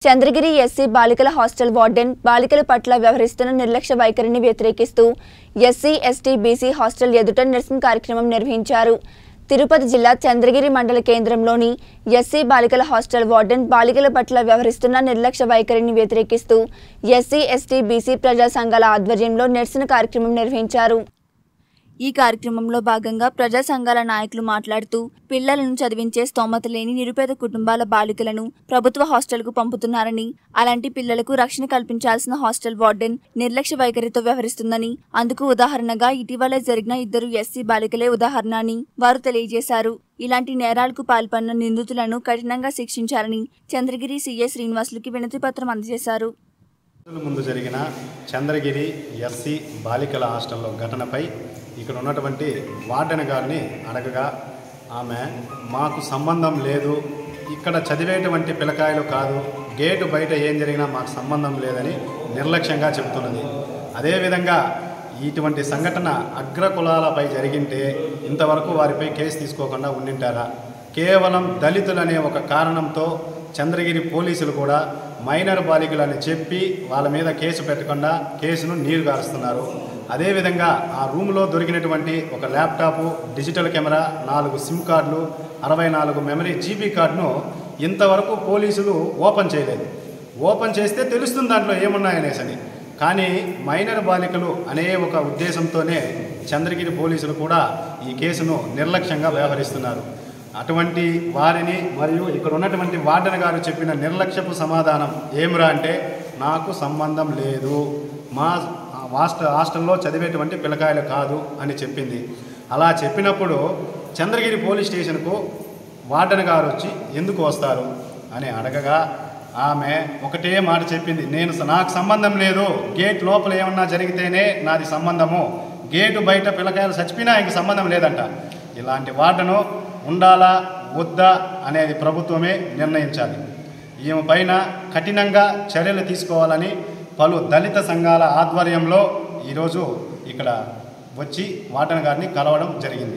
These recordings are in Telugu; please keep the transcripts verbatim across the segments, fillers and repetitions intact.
చంద్రగిరి ఎస్సీ బాలికల హాస్టల్ వార్డెన్ బాలికల పట్ల వ్యవహరిస్తున్న నిర్లక్ష్య వైఖరిని వ్యతిరేకిస్తూ ఎస్సీ ఎస్టీ బీసీ హాస్టల్ ఎదుట నిరసన కార్యక్రమం నిర్వహించారు. తిరుపతి జిల్లా చంద్రగిరి మండల కేంద్రంలోని ఎస్సీ బాలికల హాస్టల్ వార్డెన్ బాలికల పట్ల వ్యవహరిస్తున్న నిర్లక్ష్య వైఖరిని వ్యతిరేకిస్తూ ఎస్సీ ఎస్టీ బీసీ ప్రజా సంఘాల ఆధ్వర్యంలో నిరసన కార్యక్రమం నిర్వహించారు. ఈ కార్యక్రమంలో భాగంగా ప్రజా సంఘాల నాయకులు మాట్లాడుతూ పిల్లలను చదివించే స్తోమత లేని నిరుపేద కుటుంబాల బాలికలను ప్రభుత్వ హాస్టల్కు పంపుతున్నారని, అలాంటి పిల్లలకు రక్షణ కల్పించాల్సిన హాస్టల్ వార్డెన్ నిర్లక్ష్య వైఖరితో వ్యవహరిస్తుందని, అందుకు ఉదాహరణగా ఇటీవలే జరిగిన ఇద్దరు ఎస్సీ బాలికలే ఉదాహరణ అని వారు తెలియజేశారు. ఇలాంటి నేరాలకు పాల్పడిన నిందితులను కఠినంగా శిక్షించాలని చంద్రగిరి సీఏ శ్రీనివాసులకి వినతి పత్రం అందజేశారు. ముందు జరిగిన చంద్రగిరి ఎస్సీ బాలికల హాస్టల్లో ఘటనపై ఇక్కడ ఉన్నటువంటి వార్డెన్ గారిని అడగగా ఆమె మాకు సంబంధం లేదు, ఇక్కడ చదివేటువంటి పిల్లకాయలు కాదు, గేటు బయట ఏం జరిగినా మాకు సంబంధం లేదని నిర్లక్ష్యంగా చెబుతున్నది. అదేవిధంగా ఇటువంటి సంఘటన అగ్రకులాలపై జరిగింటే ఇంతవరకు వారిపై కేసు తీసుకోకుండా ఉండింటారా? కేవలం దళితులనే ఒక కారణంతో చంద్రగిరి పోలీసులు కూడా మైనర్ బాలికలని చెప్పి వాళ్ళ మీద కేసు పెట్టకుండా కేసును నీరు గారుస్తున్నారు. అదేవిధంగా ఆ రూమ్లో దొరికినటువంటి ఒక ల్యాప్టాపు, డిజిటల్ కెమెరా, నాలుగు సిమ్ కార్డులు, అరవై నాలుగు మెమరీ జీబీ కార్డును ఇంతవరకు పోలీసులు ఓపెన్ చేయలేదు. ఓపెన్ చేస్తే తెలుస్తుంది దాంట్లో ఏమున్నాయనేసని. కానీ మైనర్ బాలికలు అనే ఒక ఉద్దేశంతోనే చంద్రగిరి పోలీసులు కూడా ఈ కేసును నిర్లక్ష్యంగా వ్యవహరిస్తున్నారు. అటువంటి వారిని మరియు ఇక్కడ ఉన్నటువంటి వార్డెన్ గారు చెప్పిన నిర్లక్ష్యపు సమాధానం ఏమిరా అంటే, నాకు సంబంధం లేదు, మా హాస్టల్ హాస్టల్లో చదివేటువంటి పిల్లకాయలు కాదు అని చెప్పింది. అలా చెప్పినప్పుడు చంద్రగిరి పోలీస్ స్టేషన్కు వార్డెన్ గారు వచ్చి ఎందుకు వస్తారు అని అడగగా ఆమె ఒకటే మాట చెప్పింది, నేను నాకు సంబంధం లేదు, గేట్ లోపల ఏమన్నా జరిగితేనే నాది సంబంధము, గేటు బయట పిల్లకాయలు చచ్చిపోయినా ఇంక సంబంధం లేదంట. ఇలాంటి వార్డెను ఉండాలా వద్దా అనేది ప్రభుత్వమే నిర్ణయించాలి. ఈమె పైన కఠినంగా చర్యలు తీసుకోవాలని పలు దళిత సంఘాల ఆధ్వర్యంలో ఈరోజు ఇక్కడ వచ్చి వార్డెన్ గారిని కలవడం జరిగింది.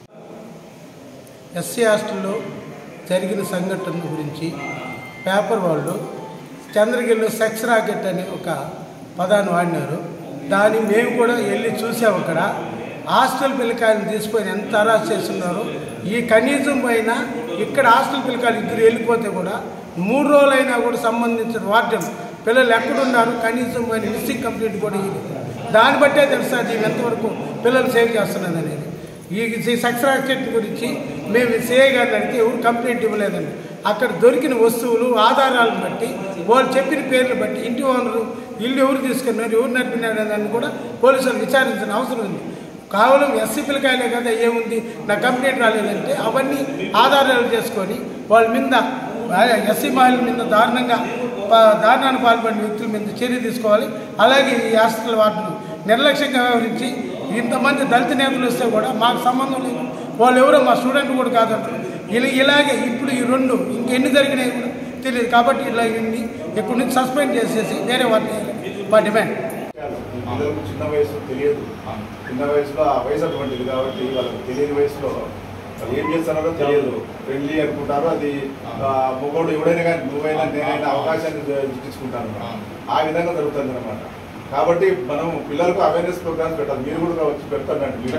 ఎస్సీ హాస్టల్లో జరిగిన సంఘటన గురించి పేపర్ వాళ్ళు చంద్రగిరిలో సెక్స్ రాకెట్ అని ఒక పదాన్ని వాడినారు. దాన్ని మేము కూడా వెళ్ళి చూసాము. అక్కడ హాస్టల్ పిల్లకాయలను తీసుకొని ఎంత అరాస్ చేస్తున్నారు. ఈ కనీసం పైన ఇక్కడ హాస్టల్ పిల్లకాయలు ఇద్దరు వెళ్ళిపోతే కూడా మూడు రోజులైనా కూడా సంబంధించిన వార్డెన్ పిల్లలు ఎక్కడున్నారు కనీసం పైన మిస్సింగ్ కంప్లైంట్ కూడా ఇది. దాన్ని బట్టే తెలుస్తుంది ఎంతవరకు పిల్లలు సేవ్ చేస్తున్నది అనేది. ఈ సెక్స్ రాకెట్ గురించి మేము సిఐ గారిని అడిగితే ఎవరు కంప్లైంట్ ఇవ్వలేదండి. అక్కడ దొరికిన వస్తువులు ఆధారాలను బట్టి వాళ్ళు చెప్పిన పేర్లు బట్టి ఇంటి ఓనరు ఇల్లు ఎవరు తీసుకున్నారు, ఎవరు నడిపినారు దాన్ని కూడా పోలీసులు విచారించిన అవసరం ఉంది. కేవలం ఎస్సీ పిల్లకాయలే కదా ఏముంది నా కంప్లైంట్ రాలేదంటే అవన్నీ ఆధారాలు చేసుకొని వాళ్ళ మీద ఎస్సీ మహిళల మీద దారుణంగా దారుణాన్ని పాల్పడిన వ్యక్తుల మీద చర్య తీసుకోవాలి. అలాగే ఈ హాస్టల్ వార్డును నిర్లక్ష్యంగా వ్యవహరించి ఇంతమంది దళిత నేతలు వస్తే కూడా మాకు సంబంధం లేదు, వాళ్ళు ఎవరో మా స్టూడెంట్ కూడా కాదంటారు. ఇలా ఇలాగే ఇప్పుడు ఈ రెండు ఇంకెన్ని జరిగినాయి కూడా తెలియదు. కాబట్టి ఇలా ఇన్ని ఇక్కడి నుంచి సస్పెండ్ చేసేసి వేరే వాటిని మా డిమాండ్. చిన్న వయసు తెలియదు, చిన్న వయసులో ఆ వయసు అటువంటిది కాబట్టి వాళ్ళకి తెలియని వయసులో వాళ్ళు ఏం చేస్తున్నారో తెలియదు. ఫ్రెండ్లీ అనుకుంటారు, అది మొగోడు ఎవడైనా కానీ నువ్వైనా నేనైనా అవకాశాన్ని ఇచ్చుకుంటాను, ఆ విధంగా జరుగుతుంది అనమాట. కాబట్టి మనం పిల్లలకు అవేర్నెస్ ప్రోగ్రామ్స్ పెట్టాలి. మీరు కూడా వచ్చి పెడతానండి.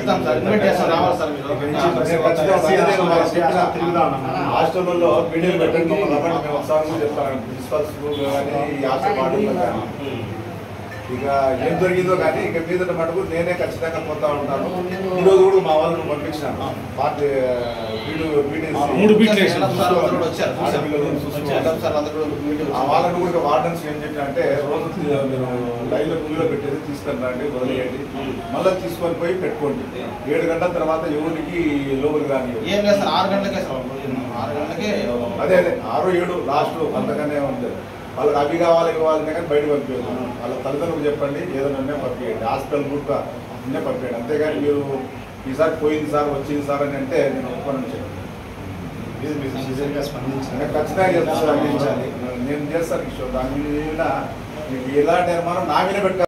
హాస్టల్లో మీడియాలు పెట్టండి, మేము ఒకసారి చెప్తాను ప్రిన్సిపల్స్ కానీ ఈ హాస్టల్ వార్డుల్లో కానీ. ఇక ఏం జరిగిందో కానీ ఇక మీద మటుకు నేనే ఖచ్చితంగా పోతా ఉంటాను. ఈరోజు కూడా మా వాళ్ళని పంపించినాను. పార్టీ ఆ వాళ్ళని కూడా వార్డెన్స్ ఏం చెప్పినంటే రోజు మీరు లైన్లో కూలీలో పెట్టేది తీసుకొని రండి, వదిలేయండి, మళ్ళీ తీసుకొని పోయి పెట్టుకోండి. ఏడు గంటల తర్వాత ఎవరికి లోపలికి రాని. ఆరు గంటలకే ఆరు గంటలకే అదే అదే ఆరు ఏడు లాస్ట్ అంతగానే ఉంది. వాళ్ళకి అవి కావాలి ఇవ్వాలనే కానీ బయట పంపించదు. వాళ్ళ తల్లిదండ్రులకు చెప్పండి, ఏదైనా పంపించండి, హాస్పిటల్ కూడా నిన్నే పంపించండి. అంతేగాని మీరు ఈసారి పోయింది సార్ వచ్చింది సార్ అని అంటే నేను ఒప్పుకొని చెప్పండి. ఖచ్చితంగా చెప్తాను, నేను చేస్తాను కిషోర్. దాని మీద మీకు ఎలాంటి నిర్మాణం నా మీద పెట్టాలి.